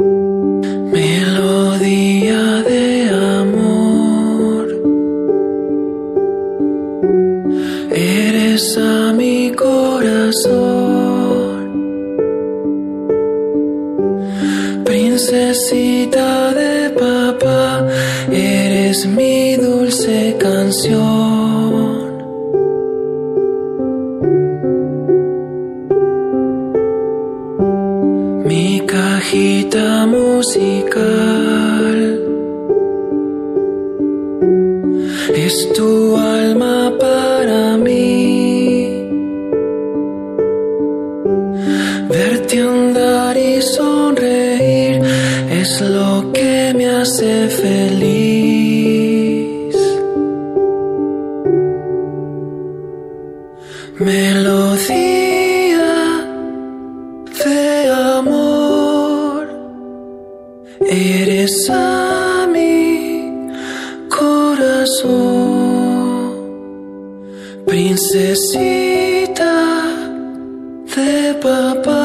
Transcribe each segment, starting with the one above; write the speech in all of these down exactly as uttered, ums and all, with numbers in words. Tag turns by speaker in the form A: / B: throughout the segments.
A: Melodía de amor, eres a mi corazón, princesita de papá, eres mi dulce canción. Mi cajita musical es tu alma para mí. Verte andar y sonreír es lo que me hace feliz. Melodía de amor, eres a mi corazón, princesita de papá,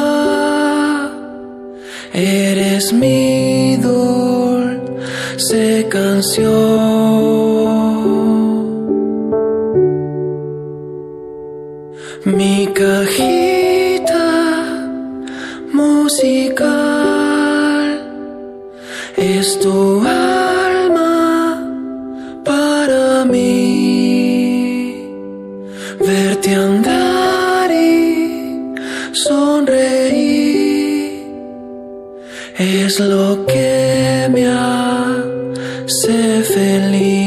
A: eres mi dulce canción. Mi cajita musical es tu alma para mí. Verte andar y sonreír es lo que me hace feliz.